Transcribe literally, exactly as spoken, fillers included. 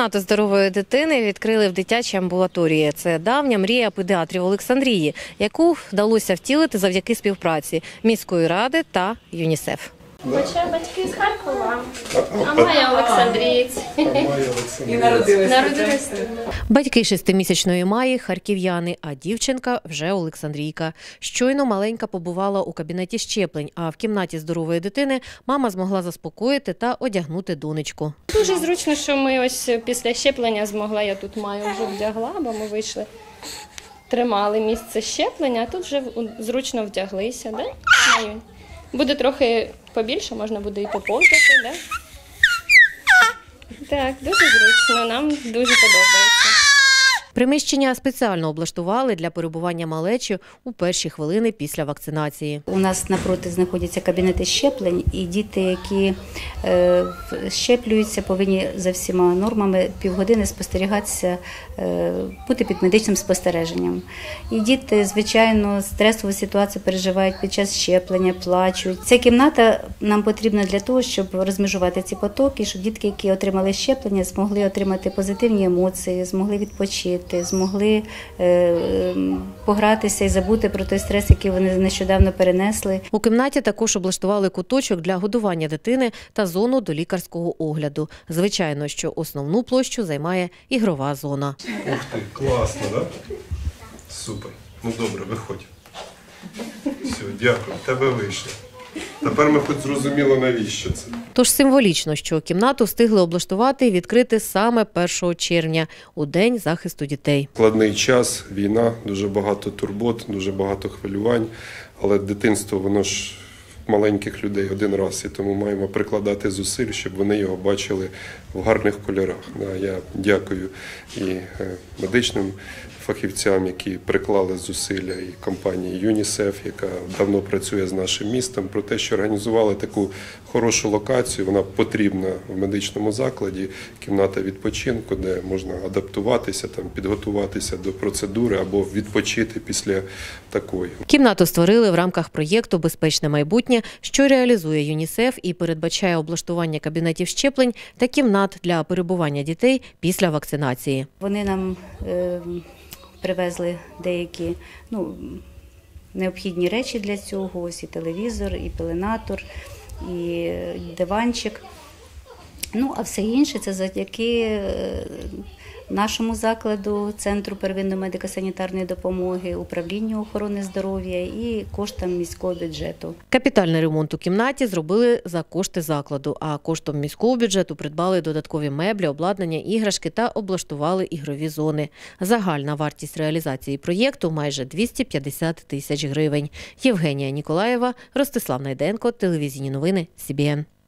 Кімнату здорової дитини відкрили в дитячій амбулаторії. Це давня мрія педіатрів Олександрії, яку вдалося втілити завдяки співпраці міської ради та ЮНІСЕФ. Хоча батьки з Харкова, а Майя Олександрієць. І народилися. Батьки шестимісячної Маї – харків'яни, а дівчинка вже Олександрійка. Щойно маленька побувала у кабінеті щеплень, а в кімнаті здорової дитини мама змогла заспокоїти та одягнути донечку. Дуже зручно, що ми ось після щеплення змогла, я тут Маю вже вдягла, бо ми вийшли, тримали місце щеплення, а тут вже зручно вдяглися, да, Маюнь? Буде трохи побільше, можна буде і поповзати, да? Так, дуже зручно, нам дуже подобається. Приміщення спеціально облаштували для перебування малечі у перші хвилини після вакцинації. У нас напроти знаходяться кабінети щеплень, і діти, які е, щеплюються, повинні за всіма нормами півгодини спостерігатися, е, бути під медичним спостереженням. І діти, звичайно, стресову ситуацію переживають під час щеплення, плачуть. Ця кімната нам потрібна для того, щоб розмежувати ці потоки, щоб дітки, які отримали щеплення, змогли отримати позитивні емоції, змогли відпочити, змогли е, погратися і забути про той стрес, який вони нещодавно перенесли. У кімнаті також облаштували куточок для годування дитини та зону до лікарського огляду. Звичайно, що основну площу займає ігрова зона. Ух ти, класно, так? Да? Супер. Ну добре, виходь. Все, дякую, тебе вийшло. Тепер ми хоч зрозуміли, навіщо це. Тож символічно, що кімнату встигли облаштувати і відкрити саме першого червня, у День захисту дітей. Складний час, війна, дуже багато турбот, дуже багато хвилювань, але дитинство, воно ж маленьких людей один раз, і тому маємо прикладати зусиль, щоб вони його бачили в гарних кольорах. Я дякую і медичним фахівцям, які приклали зусилля, і компанії ЮНІСЕФ, яка давно працює з нашим містом, про те, що організували таку хорошу локацію, вона потрібна в медичному закладі, кімната відпочинку, де можна адаптуватися, там, підготуватися до процедури або відпочити після такої. Кімнату створили в рамках проєкту «Безпечне майбутнє», що реалізує ЮНІСЕФ і передбачає облаштування кабінетів щеплень та кімнат для перебування дітей після вакцинації. Вони нам е, привезли деякі ну, необхідні речі для цього, ось і телевізор, і пеленатор, і диванчик. Ну, а все інше – це завдяки нашому закладу, Центру первинної медико-санітарної допомоги, управлінню охорони здоров'я і коштам міського бюджету. Капітальний ремонт у кімнаті зробили за кошти закладу, а коштом міського бюджету придбали додаткові меблі, обладнання, іграшки та облаштували ігрові зони. Загальна вартість реалізації проєкту – майже двісті п'ятдесят тисяч гривень. Євгенія Ніколаєва, Ростислав Найденко, телевізійні новини Сі Бі Ен.